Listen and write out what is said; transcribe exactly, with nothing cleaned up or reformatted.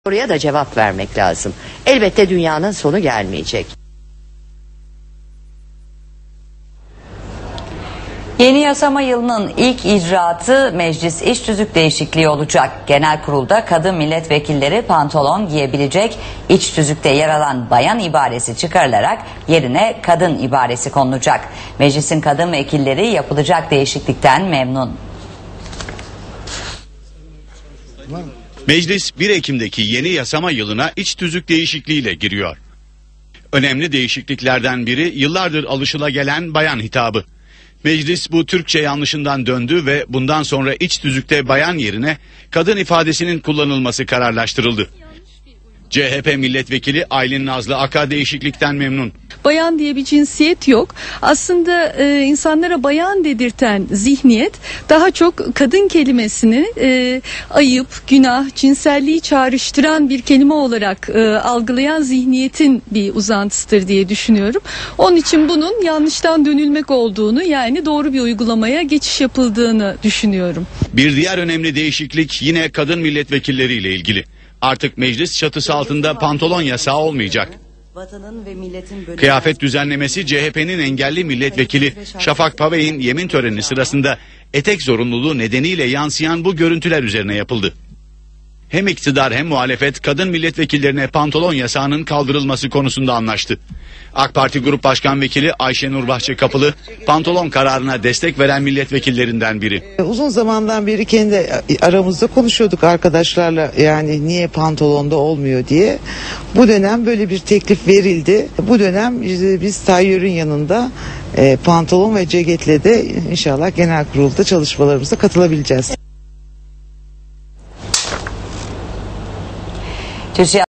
Soruya da cevap vermek lazım. Elbette dünyanın sonu gelmeyecek. Yeni yasama yılının ilk icraatı meclis iç tüzük değişikliği olacak. Genel kurulda kadın milletvekilleri pantolon giyebilecek, iç tüzükte yer alan bayan ibaresi çıkarılarak yerine kadın ibaresi konulacak. Meclisin kadın vekilleri yapılacak değişiklikten memnun. Meclis bir Ekim'deki yeni yasama yılına iç tüzük değişikliğiyle giriyor. Önemli değişikliklerden biri yıllardır alışılagelen bayan hitabı. Meclis bu Türkçe yanlışından döndü ve bundan sonra iç tüzükte bayan yerine kadın ifadesinin kullanılması kararlaştırıldı. C H P milletvekili Aylin Nazlı Aka değişiklikten memnun. Bayan diye bir cinsiyet yok. Aslında e, insanlara bayan dedirten zihniyet daha çok kadın kelimesini e, ayıp, günah, cinselliği çağrıştıran bir kelime olarak e, algılayan zihniyetin bir uzantısıdır diye düşünüyorum. Onun için bunun yanlıştan dönülmek olduğunu, yani doğru bir uygulamaya geçiş yapıldığını düşünüyorum. Bir diğer önemli değişiklik yine kadın milletvekilleriyle ilgili. Artık meclis çatısı altında pantolon yasağı olmayacak. Kıyafet düzenlemesi C H P'nin engelli milletvekili Şafak Pavey'in yemin töreni sırasında etek zorunluluğu nedeniyle yansıyan bu görüntüler üzerine yapıldı. Hem iktidar hem muhalefet kadın milletvekillerine pantolon yasağının kaldırılması konusunda anlaştı. AK Parti Grup Başkan Vekili Ayşenur Bahçekapılı pantolon kararına destek veren milletvekillerinden biri. Uzun zamandan beri kendi aramızda konuşuyorduk arkadaşlarla, yani niye pantolonda olmuyor diye. Bu dönem böyle bir teklif verildi. Bu dönem biz Tayyör'ün yanında e, pantolon ve ceketle de inşallah genel kurulda çalışmalarımıza katılabileceğiz.